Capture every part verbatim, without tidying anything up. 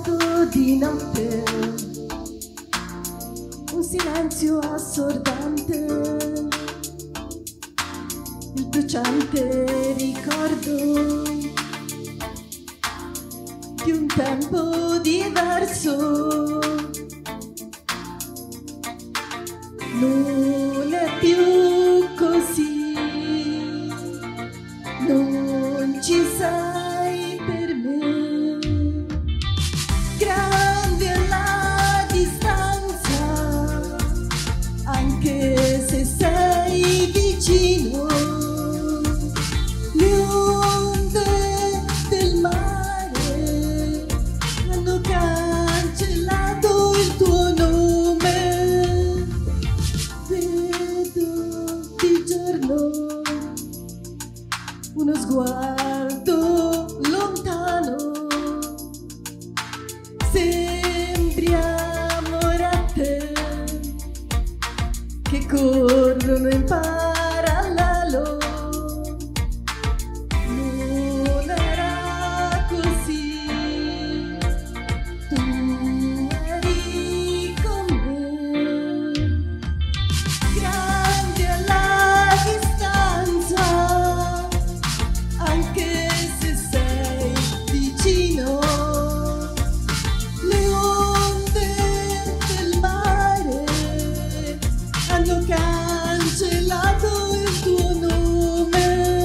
letto di notte, un silenzio assordante, il bruciante ricordo di un tempo diverso. Non è più così, non ci sei per me. Grande è la distanza, anche se sei vicino. Le onde del mare hanno cancellato il tuo nome. Vedo di giorno uno sguardo lontano, sembri amorette che corrono in parallelo. Non era così, tu eri con me. Grande è la distanza, anche se sei vicino. Le onde del mare hanno cancellato il tuo nome.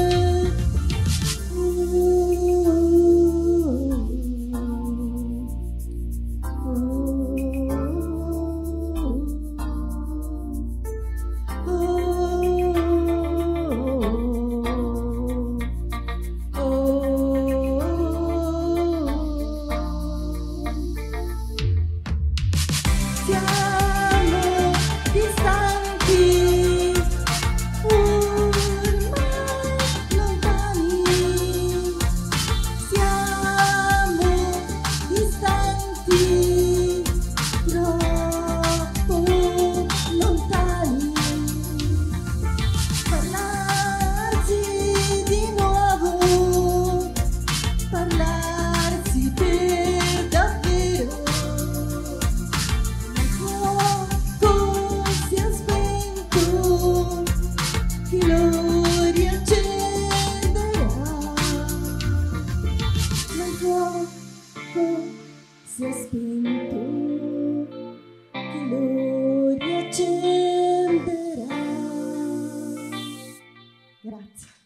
Siamo distanti, ormai lontani. Siamo distanti, troppo lontani. Parlarsi di nuovo, parlarsi per davvero. Il fuoco si è spento, chi lo riaccenderà? Ma il fuoco si è spento, chi lo riaccenderà? Grazie.